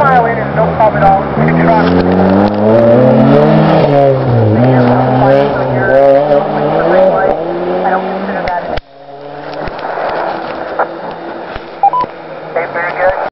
mile in is no problem at all. 2 trucks.